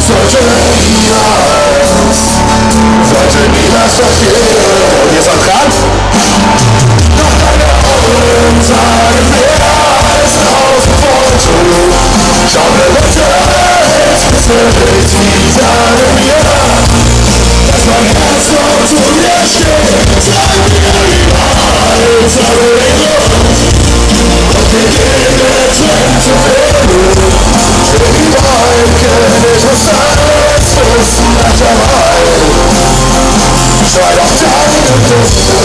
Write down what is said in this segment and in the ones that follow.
sollte niemals vergehen. Und jetzt am Rand. Doch deine Augen sagen mehr als 1000 Worte. Schau mir bitte, es ist wie deine mir. Dass mein Herz noch zu dir steht, sag mir überall, sage den Grund. Und wir gehen getrennte Wege. Für überall kenn ich was alles wissen nach der Wahl. Sei doch deine Lust.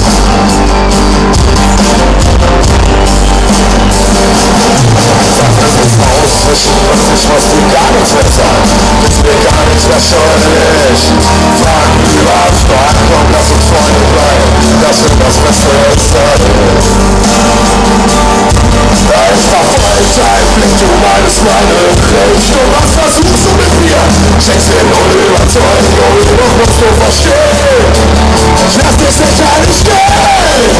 Sag das jetzt auswischen und ich muss dir gar nichts mehr sagen. Ist mir gar nichts mehr schuldig. Fragen über Absprachen, komm, lass uns Freunde bleiben. Das wird das Beste sein. Ich verfolge dein Blick, du meinst meine Richtung. Was versuchst du mit mir? Schenkst dir null Überzeugung, doch musst du verstehen. Ich lass dich nicht alles stehen.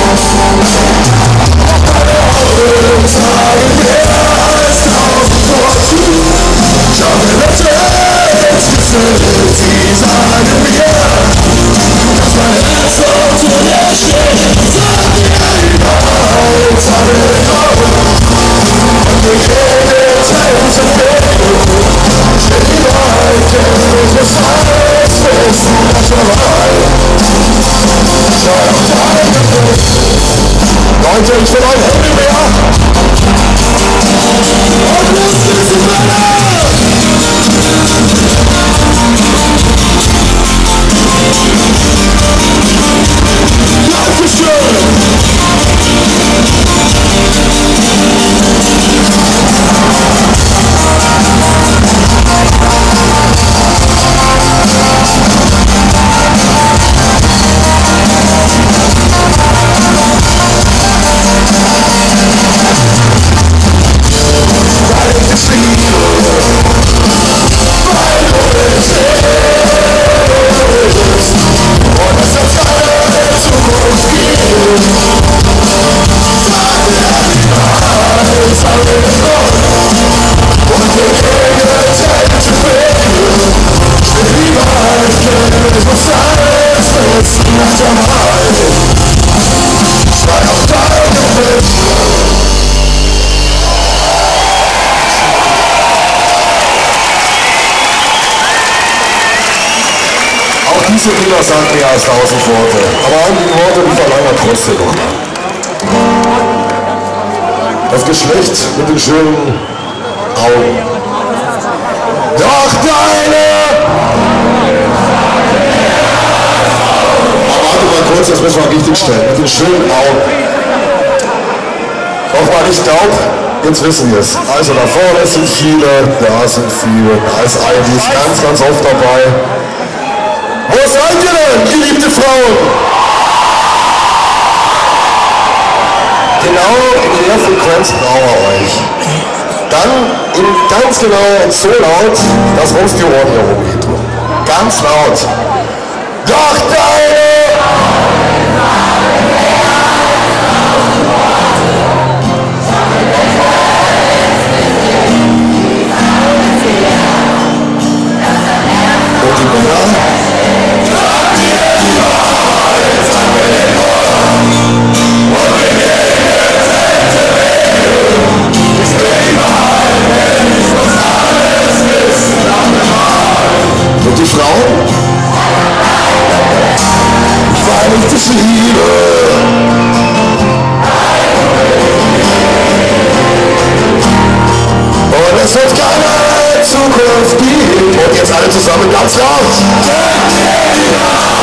Deine Augen sagen mehr als 1000 Worte. Schau mir bitte ins Gesicht, sie sagen mir, dass mein Herz noch zu dir steht. Sag mir überall, sag mir wir gehen getrennte Wege. Steht überall, kenn ich was alles wissen nach der Wahl. Sei auf deine Lust. Leute, ich will ein Handy mehr. Und lasst es in Dankeschön. Diese Lieder sagen mehr als 1000 Worte, aber einige Worte, die verlangen trotzdem noch. Das Geschlecht mit den schönen Augen. Doch deine! Aber warte mal kurz, das müssen wir richtig stellen. Mit den schönen Augen. Nochmal, ich glaube, jetzt wissen wir es. Also da vorne sind viele, da sind viele, da ist eigentlich ganz, ganz oft dabei. Wo seid ihr denn, geliebte Frauen? Genau in der Frequenz brauchen wir euch. Dann ganz genau und so laut, dass uns die Ohren hier rumgeht. Ganz laut. Doch deine! Und die Männer? Und die Frauen? Weil ich dich liebe. Und es wird keine Zukunft geben. Und jetzt alle zusammen ganz laut.